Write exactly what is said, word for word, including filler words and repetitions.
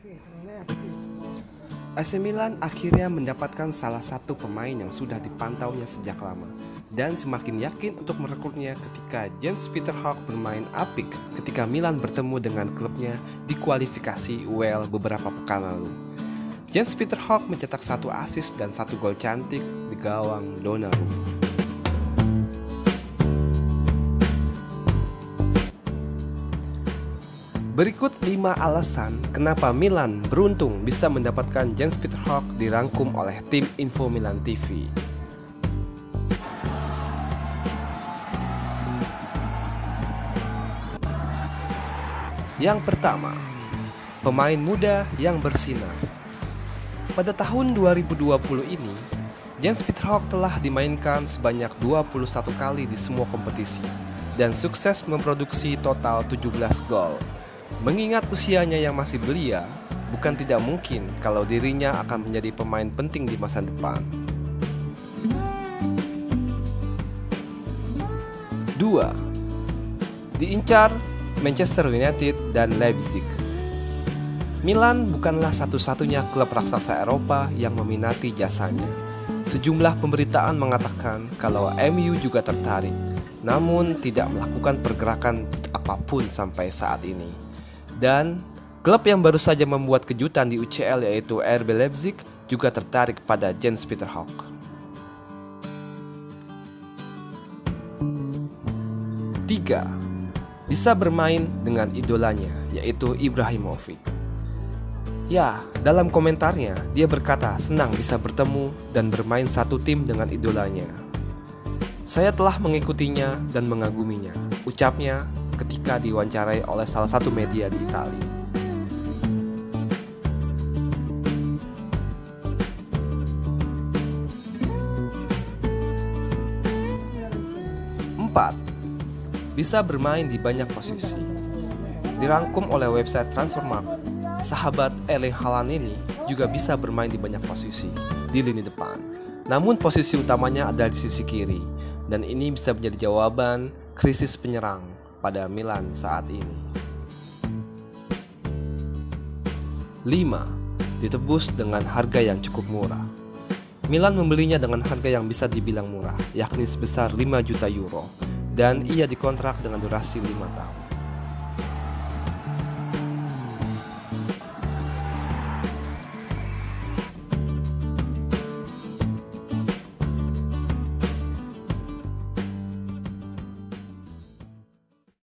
A C Milan akhirnya mendapatkan salah satu pemain yang sudah dipantaunya sejak lama dan semakin yakin untuk merekrutnya ketika Jens-Peter Hauge bermain apik ketika Milan bertemu dengan klubnya di kualifikasi U E L beberapa pekan lalu. Jens-Peter Hauge mencetak satu assist dan satu gol cantik di gawang Donnarumma. Berikut lima alasan kenapa Milan beruntung bisa mendapatkan Jens-Peter Hauge dirangkum oleh tim Info Milan T V. Yang pertama, pemain muda yang bersinar. Pada tahun dua ribu dua puluh ini, Jens-Peter Hauge telah dimainkan sebanyak dua puluh satu kali di semua kompetisi dan sukses memproduksi total tujuh belas gol. Mengingat usianya yang masih belia, bukan tidak mungkin kalau dirinya akan menjadi pemain penting di masa depan. Dua. Diincar Manchester United dan Leipzig. Milan bukanlah satu-satunya klub raksasa Eropa yang meminati jasanya. Sejumlah pemberitaan mengatakan kalau M U juga tertarik, namun tidak melakukan pergerakan apapun sampai saat ini. Dan klub yang baru saja membuat kejutan di U C L yaitu R B Leipzig juga tertarik pada Jens-Peter Hauge. Tiga. Bisa bermain dengan idolanya yaitu Ibrahimovic. Ya, dalam komentarnya dia berkata senang bisa bertemu dan bermain satu tim dengan idolanya. Saya telah mengikutinya dan mengaguminya, ucapnya ketika diwawancarai oleh salah satu media di Italia. Empat. Bisa bermain di banyak posisi. Dirangkum oleh website Transfermarkt, sahabat Erling Haaland ini juga bisa bermain di banyak posisi di lini depan. Namun posisi utamanya ada di sisi kiri, dan ini bisa menjadi jawaban krisis penyerang pada Milan saat ini. Lima. Ditebus dengan harga yang cukup murah. Milan membelinya dengan harga yang bisa dibilang murah, yakni sebesar lima juta euro, dan ia dikontrak dengan durasi lima tahun.